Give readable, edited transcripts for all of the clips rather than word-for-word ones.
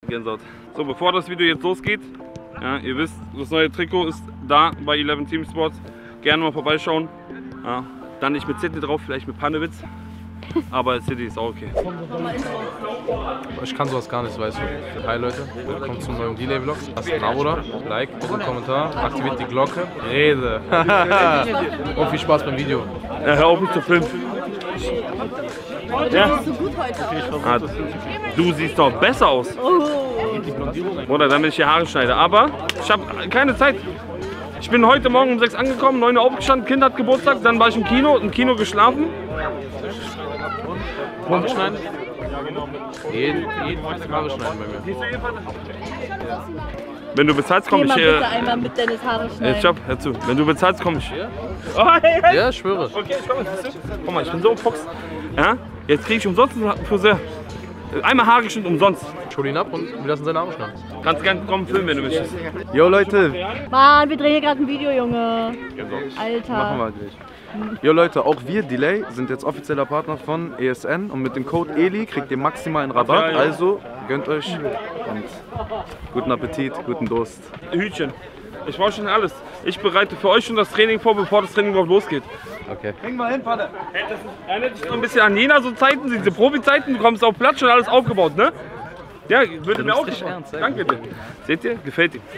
Gänsehaut. So, bevor das Video jetzt losgeht, ja, ihr wisst, das neue Trikot ist da bei 11 Team Sports. Gerne mal vorbeischauen. Ja, dann nicht mit City drauf, vielleicht mit Pannewitz. Aber City ist auch okay. Ich kann sowas gar nicht, weißt du. Hi Leute, willkommen zum neuen Delay-Vlog. Lasst ein Abo da, Like, einen Kommentar, aktiviert die Glocke, Rede. Und viel Spaß beim Video. Ja, hör auf mich zu filmen. Ja. Ah, du siehst doch besser aus. Oder damit ich die Haare schneide. Aber ich habe keine Zeit. Ich bin heute Morgen um 6 angekommen, 9 Uhr aufgestanden, Kind hat Geburtstag, dann war ich im Kino geschlafen. Haare schneiden? Jeden Haare schneiden bei mir. Wenn du bezahlst, komme ich hier. hier. Einmal mit Dennis Haare schneiden. Stopp, hör zu. Wenn du bezahlst, komme ich. Oh, ja, ich schwöre. Okay, ich komme. Guck mal, ich bin so Fuchs. Ja? Jetzt kriege ich umsonst einen Friseur. Einmal Haare geschnitten umsonst. Schul ihn ab und wir lassen seine Haare schneiden. Kannst gerne kommen filmen, wenn du möchtest. Jo Leute, Mann, wir drehen hier gerade ein Video, Junge. Alter. machen wir gleich. Jo Leute, auch wir, Delay, sind jetzt offizieller Partner von ESN und mit dem Code ELI kriegt ihr maximalen Rabatt. Also gönnt euch und guten Appetit, guten Durst. Hütchen. Ich brauche schon alles. Ich bereite für euch schon das Training vor, bevor das Training überhaupt losgeht. Okay. Häng mal hin, Vater. Hey, das erinnert sich noch ein bisschen an Jena so Zeiten, diese Profi-Zeiten. Du kommst auf Platz, schon alles aufgebaut, ne? Ja, würde mir auch gefallen. Danke dir. Seht ihr? Gefällt dir.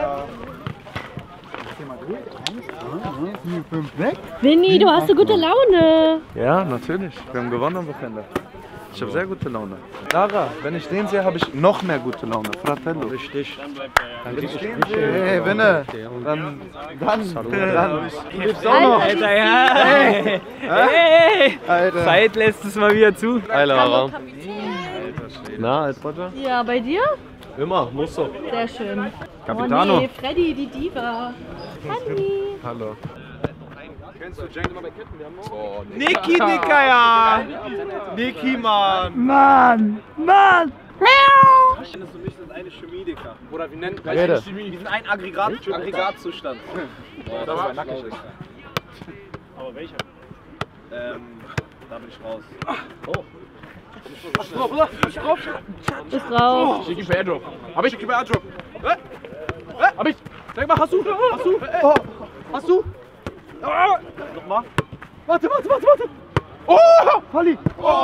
Vinny, du hast so gute Laune. Ja, natürlich. Wir haben gewonnen am Wochenende. Ich habe sehr gute Laune. Lara, wenn ich den sehe, habe ich noch mehr gute Laune. Fratello. Richtig. Wenn ich den sehe, hey, Winne, dann. Du lebst auch noch. Alter, ja. Hey. Alter. Zeit lässt es mal wieder zu. Hi Lara. Na, als Roger? Ja, bei dir? Immer, muss doch. Sehr schön. Capitano. Oh nee, Freddy, die Diva. Honey. Hallo. Niki, Dicker, ja. Niki, Mann. Mann. Dennis und ich sind eine Chemie, Dicker. Oder wie nennt man Rede. Chemie? Wir sind ein Aggregatzustand. Das war nackig. Aber welcher? Da bin ich raus. Oh. Ist raus. Schick ihn per Airdrop. Hab ich? Gib mir Airdrop. Hab ich? Sag mal, hast du? Hast du? Nochmal. Warte. Oh, Falli!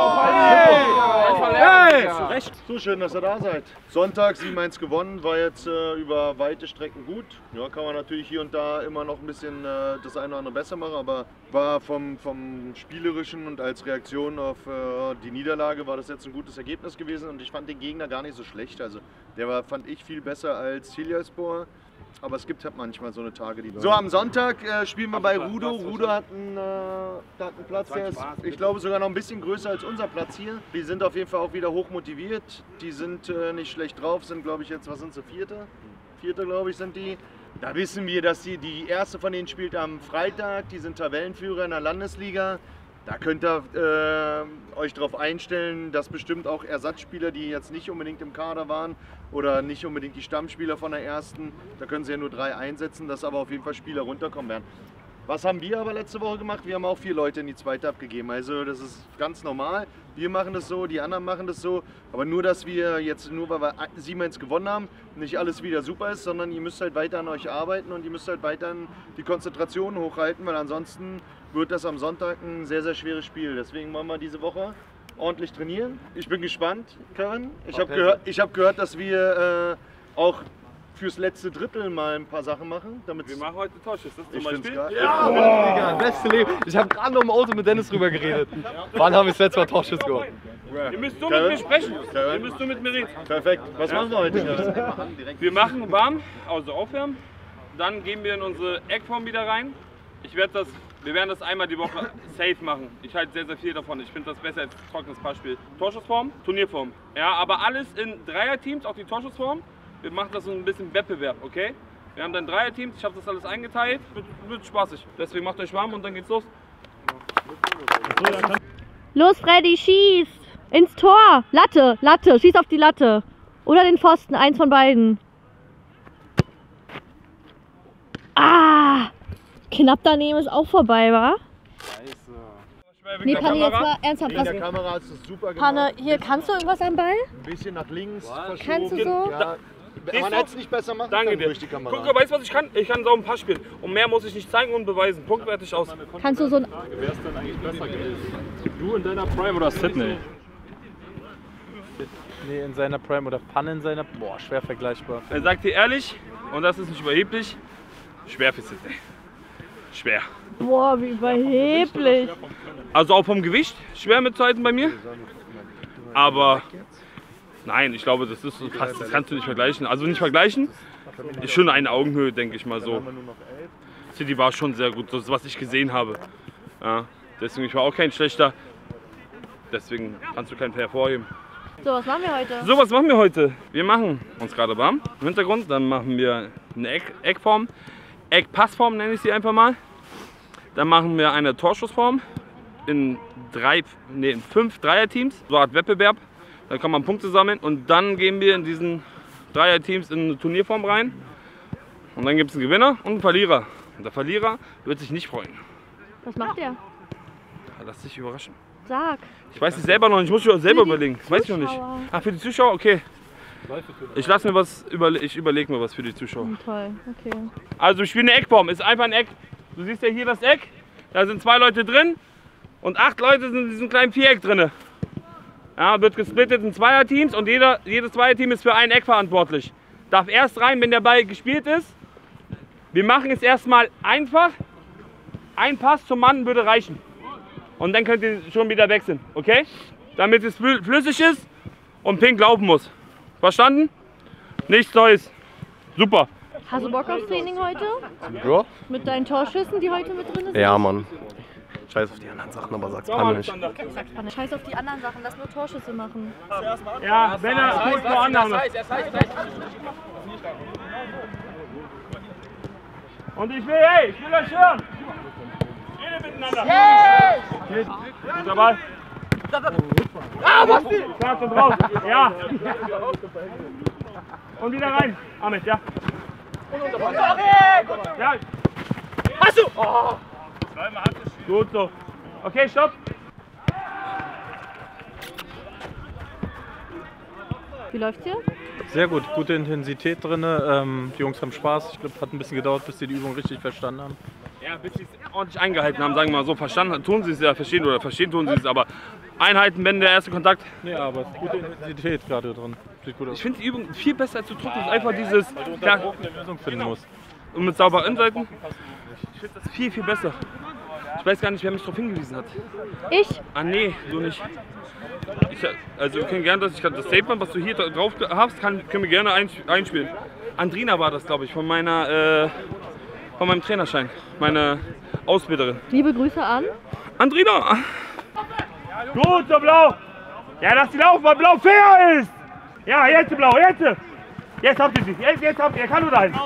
Hey! Recht. So schön, dass ihr da seid. Sonntag 7-1 gewonnen, war jetzt über weite Strecken gut. Ja, kann man natürlich hier und da immer noch ein bisschen das eine oder andere besser machen, aber war vom Spielerischen und als Reaktion auf die Niederlage war das jetzt ein gutes Ergebnis gewesen und ich fand den Gegner gar nicht so schlecht. Also der war, fand ich, viel besser als Hilyaspor. Aber es gibt halt manchmal so eine Tage, die... So, am Sonntag spielen wir bei Rudo. Rudo hat einen Platz, der ist, ich glaube, sogar noch ein bisschen größer als unser Platz hier. Die sind auf jeden Fall auch wieder hoch motiviert. Die sind nicht schlecht drauf, sind, glaube ich, jetzt, was sind sie, Vierte, glaube ich, sind die. Da wissen wir, dass die erste von denen spielt am Freitag. Die sind Tabellenführer in der Landesliga. Da könnt ihr euch darauf einstellen, dass bestimmt auch Ersatzspieler, die jetzt nicht unbedingt im Kader waren oder nicht unbedingt die Stammspieler von der ersten, da können sie ja nur 3 einsetzen, dass aber auf jeden Fall Spieler runterkommen werden. Was haben wir aber letzte Woche gemacht? Wir haben auch 4 Leute in die zweite abgegeben. Also das ist ganz normal. Wir machen das so, die anderen machen das so. Aber nur, dass wir jetzt, nur weil wir 7-1 gewonnen haben, nicht alles wieder super ist, sondern ihr müsst halt weiter an euch arbeiten und ihr müsst halt weiter die Konzentration hochhalten, weil ansonsten wird das am Sonntag ein sehr, sehr schweres Spiel. Deswegen wollen wir diese Woche ordentlich trainieren. Ich bin gespannt, Kevin. Ich habe gehört, dass wir auch fürs letzte Drittel mal ein paar Sachen machen. Wir machen heute Torschuss, das ist zum Beispiel. Ja, Digga, beste Leben. Ich habe gerade noch im Auto mit Dennis drüber geredet. Wann haben wir das letzte Mal Torschuss geholt? Ihr müsst nur mit mir sprechen. Ihr müsst nur mit mir reden. Perfekt. Was machen wir heute? Wir machen warm, also aufwärmen. Dann gehen wir in unsere Eckform wieder rein. Wir werden das einmal die Woche safe machen. Ich halte sehr, sehr viel davon. Ich finde das besser als trockenes Passspiel. Torschussform, Turnierform. Ja, aber alles in Dreierteams, auch die Torschussform. Wir machen das so ein bisschen Wettbewerb, okay? Wir haben dann Dreierteams, ich habe das alles eingeteilt. Wird spaßig. Deswegen macht euch warm und dann geht's los. Los, Freddy, schieß! Ins Tor! Latte! Schieß auf die Latte! Oder den Pfosten, eins von beiden. Ah! Knapp daneben ist auch vorbei, wa? Nee, Panne, jetzt mal ernsthaft. In der Kamera hast du es super gemacht. Panne, hier, kannst du irgendwas am Ball? Ein bisschen nach links verschoben. Kannst du so? Ja, man hätte es nicht besser machen Danke können dir. durch die Kamera. Guck, weißt du, was ich kann? Ich kann so ein Pass spielen. Und mehr muss ich nicht zeigen und beweisen. Punktwertig aus. Kannst du so ein... Wer ist denn eigentlich besser gewesen? Du in deiner Prime oder Sydney? Nee, in seiner Prime oder Panne in seiner... Boah, schwer vergleichbar. Er sagt dir ehrlich, und das ist nicht überheblich, schwer für Sydney. Schwer. Boah, wie überheblich. Also auch vom Gewicht schwer mitzuhalten bei mir. Aber nein, ich glaube, das ist fast, das kannst du nicht vergleichen. Also nicht vergleichen, ist schon eine Augenhöhe, denke ich mal so. City war schon sehr gut, das ist, was ich gesehen habe. Ja, deswegen, ich war auch kein schlechter. Deswegen kannst du keinen hervorheben. So, was machen wir heute? So, was machen wir heute? Wir machen uns gerade warm im Hintergrund, dann machen wir eine Eckform, Eckpassform nenne ich sie einfach mal. Dann machen wir eine Torschussform in 5 Dreierteams, so eine Art Wettbewerb. Da kann man Punkte sammeln und dann gehen wir in diesen Dreierteams in eine Turnierform rein. Und dann gibt es einen Gewinner und einen Verlierer. Und der Verlierer wird sich nicht freuen. Was macht der? Lass dich überraschen. Sag. Ich weiß es selber noch nicht, ich muss mir selber Für die überlegen. Weiß ich noch nicht. Zuschauer. Ach, für die Zuschauer? Okay. Ich lasse mir was ich überlege mir was für die Zuschauer. Toll, okay. Also wir spielen eine Eckform, ist einfach ein Eck. Du siehst ja hier das Eck, da sind 2 Leute drin und 8 Leute sind in diesem kleinen Viereck drin. Ja, wird gesplittet in Zweierteams und jedes Zweierteam ist für ein Eck verantwortlich. Darf erst rein, wenn der Ball gespielt ist. Wir machen es erstmal einfach. Ein Pass zum Mann würde reichen. Und dann könnt ihr schon wieder wechseln, okay? Damit es flüssig ist und Pink laufen muss. Verstanden? Nichts Neues. Super. Hast du Bock aufs Training heute? Bro? Mit deinen Torschüssen, die heute mit drin sind? Ja, Mann. Scheiß auf die anderen Sachen, aber sag's Panne nicht. Sag's Panne. Scheiß auf die anderen Sachen, lass nur Torschüsse machen. Ja, wenn er gut woanders. Und ich will euch hören. Redet miteinander. Hey! Guter Ball. Klar und raus. Ja. Und wieder rein. Ahmed, ja. Ja. Hast du? Oh. Gut so. Okay, stopp. Wie läuft's hier? Sehr gut, gute Intensität drin. Die Jungs haben Spaß. Ich glaube, hat ein bisschen gedauert, bis sie die Übung richtig verstanden haben. Ja, bis sie es ordentlich eingehalten haben, sagen wir mal so. Verstanden tun sie es ja, verstehen tun sie es, aber Einheiten, wenn der erste Kontakt. Ja, aber es ist gute Intensität gerade drin. Sieht gut aus. Ich finde die Übung viel besser als zu drücken. ist einfach dieses. Klar, eine Lösung finden muss. und mit sauberen Innenseiten. Ich finde das viel besser. Ich weiß gar nicht, wer mich darauf hingewiesen hat. Ich? Ah, nee, du nicht. Also, wir können gerne das Statement, was du hier drauf hast, können wir gerne einspielen. Andrina war das, glaube ich, von meinem Trainerschein. Meine Ausbilderin. Liebe Grüße an. Andrina! Gut, so Blau! Ja, dass die laufen, weil Blau fair ist! Ja, jetzt Blau, jetzt! Jetzt habt ihr sie, jetzt habt ihr, kann du dahin!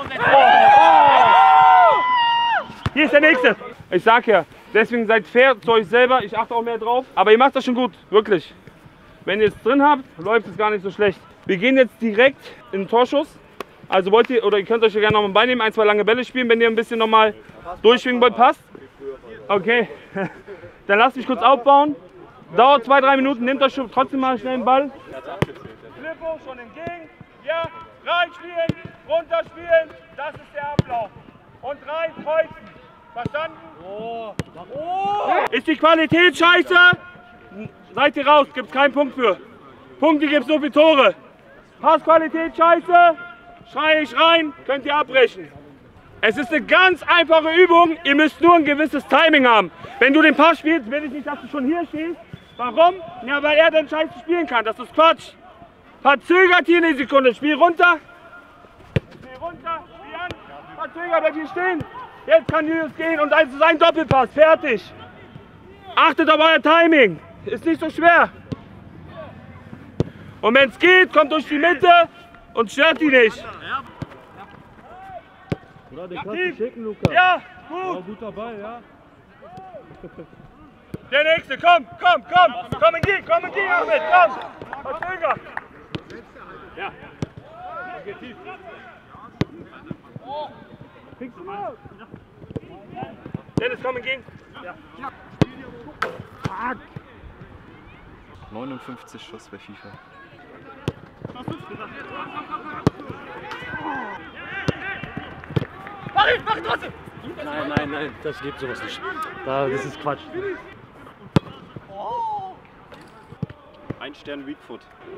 Hier ist der nächste! Ich sag ja, deswegen seid fair zu euch selber, ich achte auch mehr drauf. Aber ihr macht das schon gut, wirklich. Wenn ihr es drin habt, läuft es gar nicht so schlecht. Wir gehen jetzt direkt in den Torschuss. Also wollt ihr, oder ihr könnt euch ja gerne noch mal beinehmen, 1, 2 lange Bälle spielen, wenn ihr ein bisschen nochmal durchschwingen wollt, passt. Okay, dann lasst mich kurz aufbauen. Dauert 2, 3 Minuten, nehmt euch trotzdem mal schnell den Ball. Flippo schon entgegen, ja, reinspielen, runterspielen, das ist der Ablauf. Und rein kreuzen, verstanden? Ist die Qualität scheiße? Seid ihr raus, gibt's keinen Punkt für. Punkte gibt's nur für Tore. Passqualität scheiße, schreie ich rein, könnt ihr abbrechen. Es ist eine ganz einfache Übung, ihr müsst nur ein gewisses Timing haben. Wenn du den Pass spielst, will ich nicht, dass du schon hier stehst. Warum? Ja, weil er dann scheiße spielen kann, das ist Quatsch. Verzögert hier eine Sekunde, Spiel runter. Spiel runter, Spiel an, verzögert, bleibt hier stehen. Jetzt kann Julius gehen und es ist ein Doppelpass, fertig. Achtet auf euer Timing, ist nicht so schwer. Und wenn es geht, kommt durch die Mitte und stört die nicht. Oder den kannst du schicken, Lukas. Ja, gut. Guter Ball, ja. Der nächste, komm, in die, Ahmed, komm. Verzöger. Ja. Geht tief. Dennis, komm entgegen. Ja. 59 Schuss bei FIFA. Nein, das gibt sowas nicht. Das ist Quatsch. Ein Stern Weakfoot.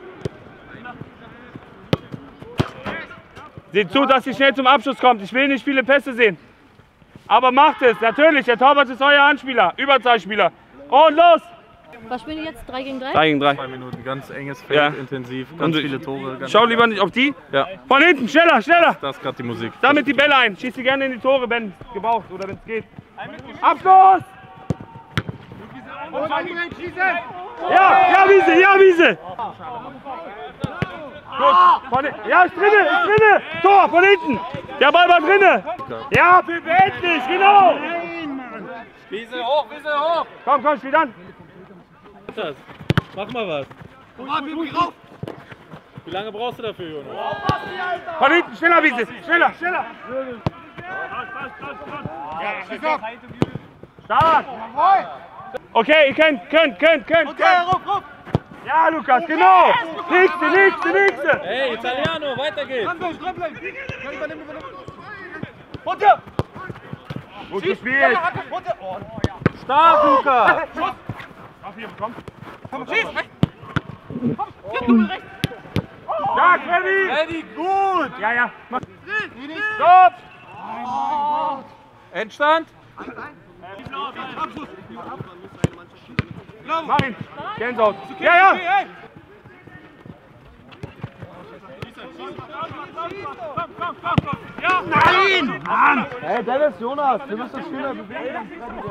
Seht zu, dass ihr schnell zum Abschluss kommt. Ich will nicht viele Pässe sehen. Aber macht es, natürlich. Der Torwart ist euer Anspieler, Überzahlspieler. Und los! Was spielen die jetzt? 3 gegen 3? 3 gegen 3. 2 Minuten, ganz enges Feld, Ja. intensiv, Und ganz viele Tore. Ganz schau lieber nicht auf die. Ja, Von hinten, schneller, schneller! das ist gerade die Musik. Damit die Bälle ein. Schieß sie gerne in die Tore, wenn es gebraucht oder wenn es geht. Abschluss! Ja, Wiese, ja, Wiese! Gut, ja, ist drinne! Tor, von hinten! Der Ball war drinne! Ja, Pip, endlich, genau! Wiese hoch! Komm, spiel an! Mach mal was. Wie lange brauchst du dafür, Jonas? Von hinten, schneller, Wiese! Schneller! Stark! Okay, ihr könnt! Ja, Lukas, genau! Nächste! Hey, Italiano, weiter geht's! Gut gespielt! Stark, Luca! Stark, Freddy! Gut! Ja, mach! Stopp! Endstand? Mach ihn! Gänsehaut! Ja! Nein! Mann! Hey Dennis, Jonas, du musst das Spieler bewegen.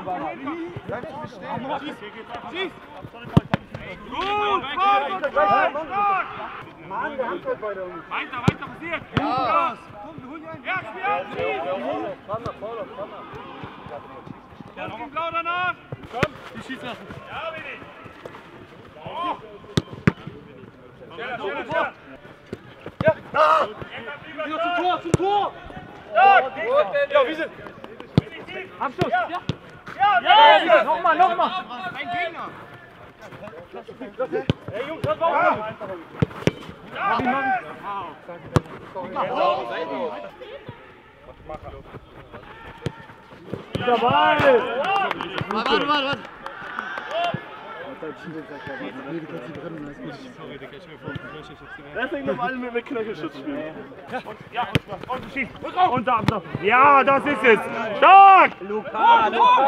Gut! Mann, der Hand weiter passiert! Ja! Ja, spiel! Ja, noch ein Blau danach! Komm! Die schießen lassen! Ja, Willi! Schneller! Ja! Wieder zum Tor! Ja, wie sind? Abschluss! Ja! Nochmal! Ein Gegner! Hey Jungs, das war auch! Der Ball! Warte! Deswegen noch alle mit Knöchelschutz spielen. Und schieß! Und da! Ja, das ist es! Stark! Luca!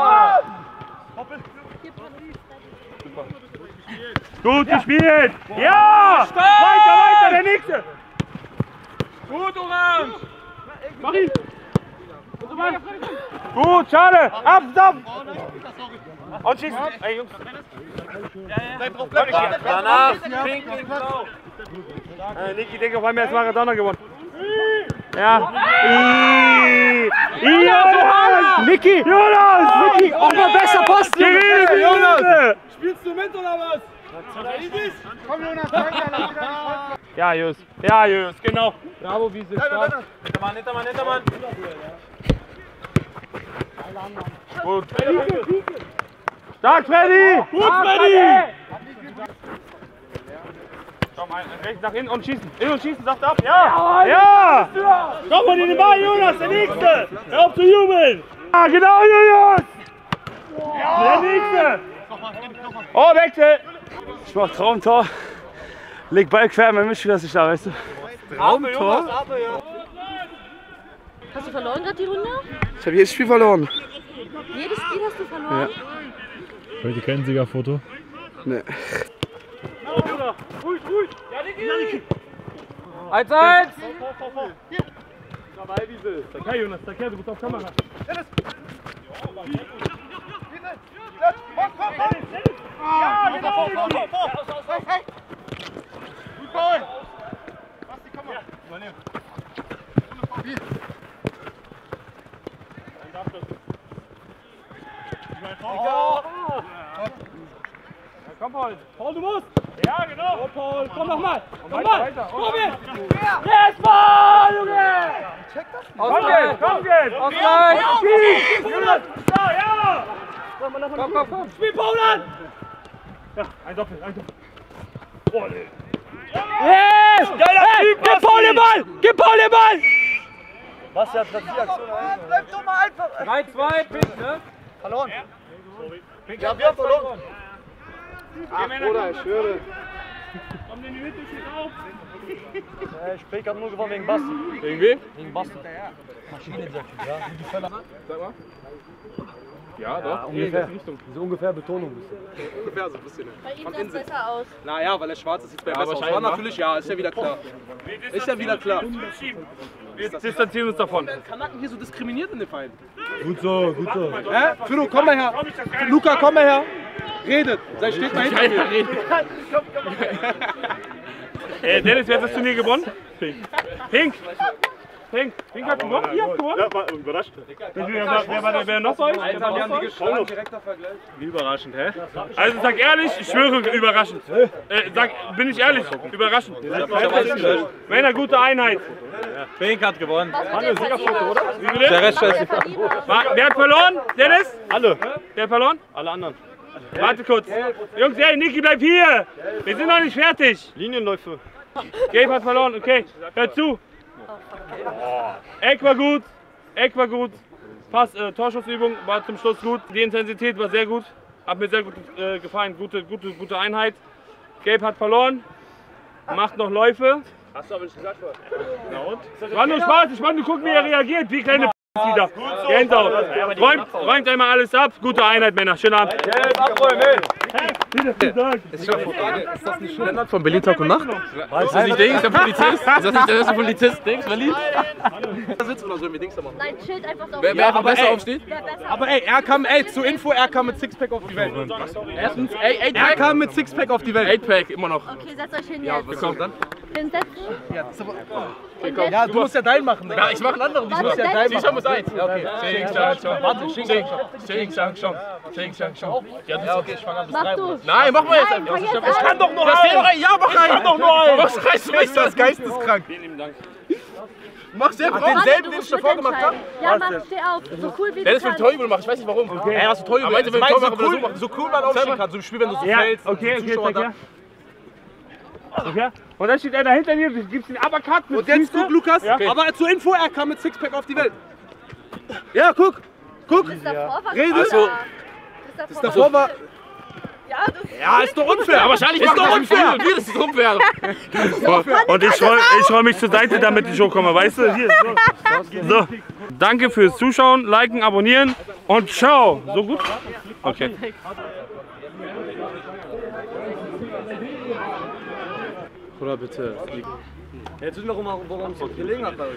Gut gespielt! Ja! Weiter, der nächste! Gut, Orange! Mach ihn! Gut, schade! Stopp! Und schießen! Ey, Jungs! Bleib drauf! Danach! Pink gegen Blau! Niki, denke auf einmal, jetzt Maradona gewonnen. Ja! Jonas! Niki! Auch mal besser Posten! Jonas! Spielst du mit oder was? Komm Jonas, Ja, Jus, genau. Bravo, wie sie stark. Hintermann. Gut. Stark, Freddy! Gut, Freddy! Komm, rechts nach innen und schießen. Innen und schießen, sagt ab. Ja! Komm mal in den Ball, Jonas, der Nächste! Hör auf zu jubeln! Ja, genau, Julius! Der Nächste! Oh, Wechsel! Ich mach Traumtor. Leg Ball quer, mein Mitspieler ist nicht da, weißt du? Traumtor? Hast du verloren gerade die Runde? Ich habe jedes Spiel verloren. Jedes Spiel hast du verloren? Heute kein Siegerfoto. Nee. Ruhig! Ja, Niki! 1-1! Dabei, Wiese. Danke, Jonas, danke, du bist auf Kamera. Dennis! Ja, genau! Hey! Gut Ball! Basti, komm mal! Übernehmen. Komm, Paul! Paul, du musst! Ja, genau! Oh, Paul, komm nochmal! Komm mal! Komm jetzt! Yes, Paul, Junge! Komm jetzt! Ausgleich! Ja! Komm! Spiel Paul an! Ja, ein Doppel, ein Doppel. Oh, nee. Yes! Geiler Typ! Gib Paul den Ball! Gib Paul den Ball! Was hat die Aktion? Bleib doch mal einfach! 3-2, Pink, ne? Verloren! Ja, wir haben verloren! Ach, Bruder, ich schwöre. Komm in die Mitte, steht auf. Ich Pink hat nur gewonnen wegen Basti. Wegen wem? Wegen Basti. Maschine, ja. Wie die Völler. Sag mal. Ja, doch. Ja, ungefähr. Richtung. So ungefähr Betonung. Ungefähr so ein bisschen. Bei ihm sieht es besser aus. Naja, weil er schwarz ist, sieht es besser aus. wahrscheinlich, Aber natürlich, ja, ist ja wieder klar. Ist ja wieder klar. Wir distanzieren uns davon. Kanaken hier so diskriminiert in den Verein. Gut so, gut so. Hä? Fido, komm mal her. Luca, komm mal her. Redet. Sei steht mal hinter mir. Dennis, wer hat das Turnier gewonnen? Pink. Pink. Pink. Pink hat gewonnen? Ihr habt gewonnen? Ja, war überrascht. Wer noch bei euch? Alter, wir haben die geschlagen. Direkter Vergleich. Wie überraschend, hä? Also sag ehrlich, ich schwöre, überraschend. Bin ich ehrlich, überraschend. Männer, gute Einheit. Pink hat gewonnen. Hannes, oder? Wie bitte? Der Rest scheiße. Wer hat verloren? Dennis? Alle. Wer hat verloren? Alle anderen. Warte kurz. Jungs, hey, Niki, bleib hier. Wir sind noch nicht fertig. Linienläufe. Gabe hat verloren, okay. Hör zu. Eck war gut. Eck war gut. Pass, Torschussübung war zum Schluss gut. Die Intensität war sehr gut. Hat mir sehr gut gefallen. Gute Einheit. Gabe hat verloren. Macht noch Läufe. Hast du aber nicht gesagt vorher. Na und? War nur Spaß. Ich wollte nur gucken, wie er reagiert. Wie kleine wieder. Gänsehaut. Räumt einmal alles ab. Gute Einheit, Männer. Schönen Abend. Ist das nicht Lennart von Berlin Tag und Nacht? Ist das nicht Dings, der Polizist? Ist das nicht der Polizist, Dings, Berlin? Da sitzt oder so mit Dings da machen. Nein, Schild einfach so. Wer einfach besser aufsteht? Wer besser Aber ey, zur Info, er kam mit Sixpack auf die Welt. Erstens, Er kam mit Sixpack auf die Welt. 8-Pack, immer noch. Okay, setzt euch hin Ja, jetzt. was kommt dann? Hinsetzen. Ja, du musst ja deinen machen. Ja, ich mach einen anderen. Ich muss ja dein Shisha muss eins. Ja, okay. Warte, Ja, okay, ich fang an. Mach du. Nein, mach mal jetzt Nein, einfach. fang jetzt Ich an. kann doch nur einen. Ja, mach einen. Ich kann doch nur einen. Was reißt du mich das? Geisteskrank. Vielen lieben Dank. Mach selber Warte, denselben, du den ich musst davor gemacht habe. mitentscheiden. Ja, mach, steh auf. So cool wie Der du ist für den kannst. Teufel gemacht, ich weiß nicht warum. Okay. Ja, hast du toll Aber gemacht. meinst du, So wenn ich cool, so cool man aufstehen kann. So im Spiel, wenn du so Ja, fällst. okay, so Zuschauer zeig her. Okay. Und dann steht einer hinter dir, du gibst den Uppercut mit Und jetzt Füße. guck, Lukas. Ja. Aber zur Info, er kam mit Sixpack auf die Welt. Ja, guck. Guck. Das davor war Rede. cooler. So. Das Davor war. Ja, ist doch unfair. Ja, wahrscheinlich ist doch unfair. Das ist unfair. Und ich roll mich zur Seite, damit ich hochkomme, weißt du? Hier, so. Danke fürs Zuschauen, Liken, Abonnieren und ciao. So gut? Okay. Bruder, bitte. Jetzt wissen wir noch, worum es gelegen hat bei euch.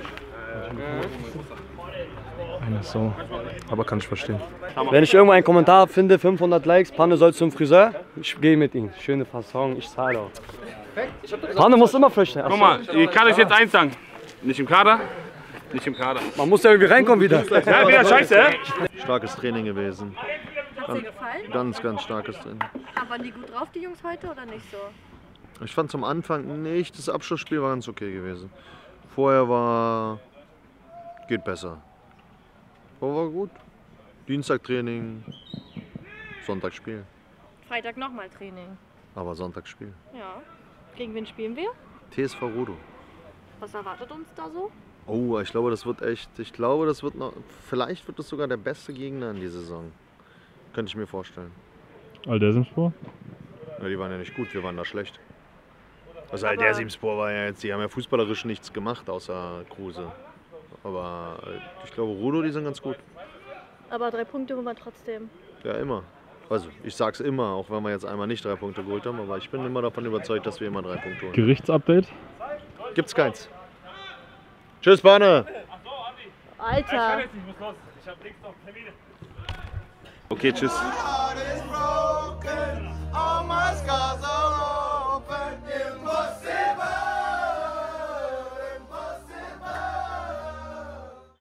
So. Aber kann ich verstehen. Wenn ich irgendwo einen Kommentar finde, 500 Likes, Panne soll zum Friseur, ich gehe mit ihm. Schöne Fasson, ich zahle auch. Panne muss immer flüchten. Guck mal, ich kann euch jetzt eins sagen. Nicht im Kader. Nicht im Kader. Man muss ja irgendwie reinkommen wieder. Ja, wieder scheiße, hä? Starkes Training gewesen. Hat's dir gefallen? Ganz starkes Training. Aber waren die gut drauf, die Jungs heute, oder nicht so? Ich fand zum Anfang nicht, das Abschlussspiel war ganz okay gewesen. Vorher war... geht besser. Aber war gut. Dienstag Training, Sonntag Spiel. Freitag nochmal Training. Aber Sonntag Spiel. Ja. Gegen wen spielen wir? TSV Rudo. Was erwartet uns da so? Oh, ich glaube, das wird echt. Ich glaube, das wird noch. Vielleicht wird das sogar der beste Gegner in die Saison. Könnte ich mir vorstellen. Aldersimspor? Ja, die waren ja nicht gut, wir waren da schlecht. Also Aldersimspor war ja jetzt, die haben ja fußballerisch nichts gemacht, außer Kruse. Aber ich glaube, Rudo, die sind ganz gut. Aber 3 Punkte holen wir trotzdem. Ja, immer. Also, ich sag's immer, auch wenn wir jetzt einmal nicht 3 Punkte geholt haben, aber ich bin immer davon überzeugt, dass wir immer 3 Punkte holen. Gerichtsupdate? Gibt's keins. Tschüss, Bane! Alter. Okay, tschüss. My heart is broken.